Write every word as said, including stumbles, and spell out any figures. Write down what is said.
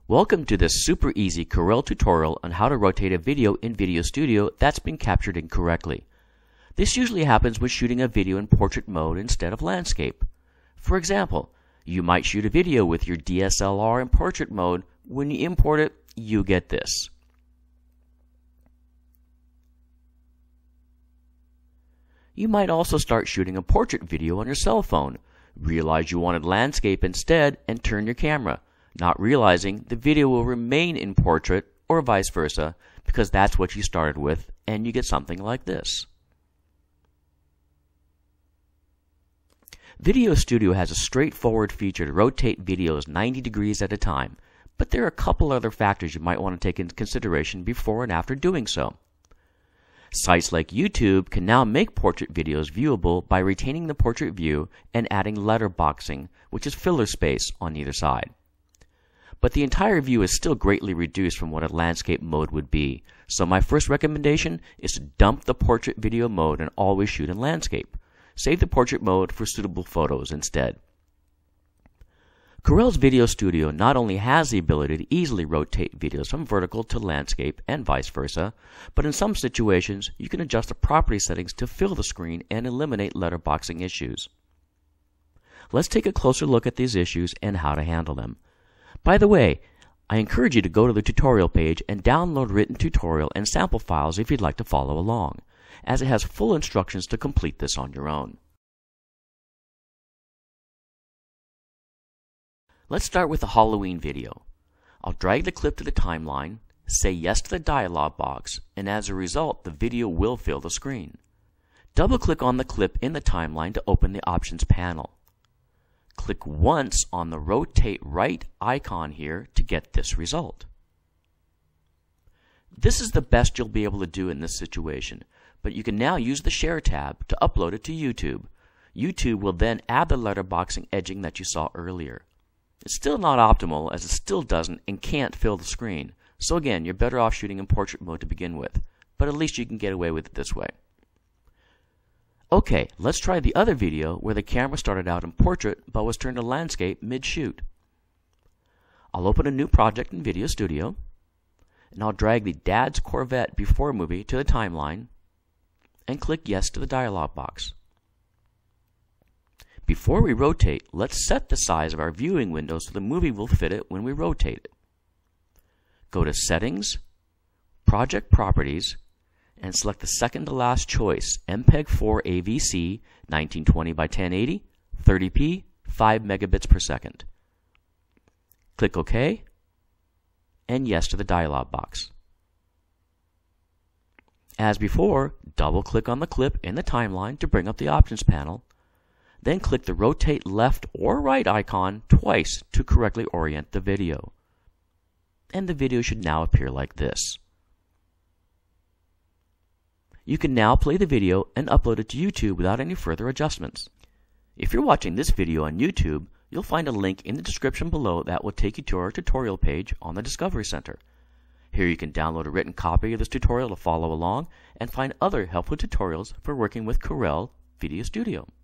Welcome to this super easy Corel tutorial on how to rotate a video in VideoStudio that's been captured incorrectly. This usually happens when shooting a video in portrait mode instead of landscape. For example, you might shoot a video with your D S L R in portrait mode. When you import it, you get this. You might also start shooting a portrait video on your cell phone, realize you wanted landscape instead, and turn your camera, not realizing the video will remain in portrait or vice versa because that's what you started with, and you get something like this. VideoStudio has a straightforward feature to rotate videos ninety degrees at a time, but there are a couple other factors you might want to take into consideration before and after doing so. Sites like YouTube can now make portrait videos viewable by retaining the portrait view and adding letterboxing, which is filler space on either side. But the entire view is still greatly reduced from what a landscape mode would be, so my first recommendation is to dump the portrait video mode and always shoot in landscape. Save the portrait mode for suitable photos instead. Corel's VideoStudio not only has the ability to easily rotate videos from vertical to landscape and vice versa, but in some situations you can adjust the property settings to fill the screen and eliminate letterboxing issues. Let's take a closer look at these issues and how to handle them. By the way, I encourage you to go to the tutorial page and download written tutorial and sample files if you'd like to follow along, as it has full instructions to complete this on your own. Let's start with the Halloween video. I'll drag the clip to the timeline, say yes to the dialog box, and as a result, the video will fill the screen. Double-click on the clip in the timeline to open the options panel. Click once on the rotate right icon here to get this result. This is the best you'll be able to do in this situation, but you can now use the Share tab to upload it to YouTube. YouTube will then add the letterboxing edging that you saw earlier. It's still not optimal as it still doesn't and can't fill the screen, so again, you're better off shooting in portrait mode to begin with, but at least you can get away with it this way. Okay, let's try the other video where the camera started out in portrait but was turned to landscape mid-shoot. I'll open a new project in VideoStudio, and I'll drag the Dad's Corvette Before movie to the timeline and click yes to the dialog box. Before we rotate, let's set the size of our viewing window so the movie will fit it when we rotate it. Go to Settings, Project Properties, and select the second to last choice, M P E G four A V C nineteen twenty by ten eighty, thirty p, five megabits per second. Click OK, and yes to the dialog box. As before, double-click on the clip in the timeline to bring up the options panel, then click the rotate left or right icon twice to correctly orient the video. And the video should now appear like this. You can now play the video and upload it to YouTube without any further adjustments. If you're watching this video on YouTube, you'll find a link in the description below that will take you to our tutorial page on the Discovery Center. Here you can download a written copy of this tutorial to follow along and find other helpful tutorials for working with Corel VideoStudio.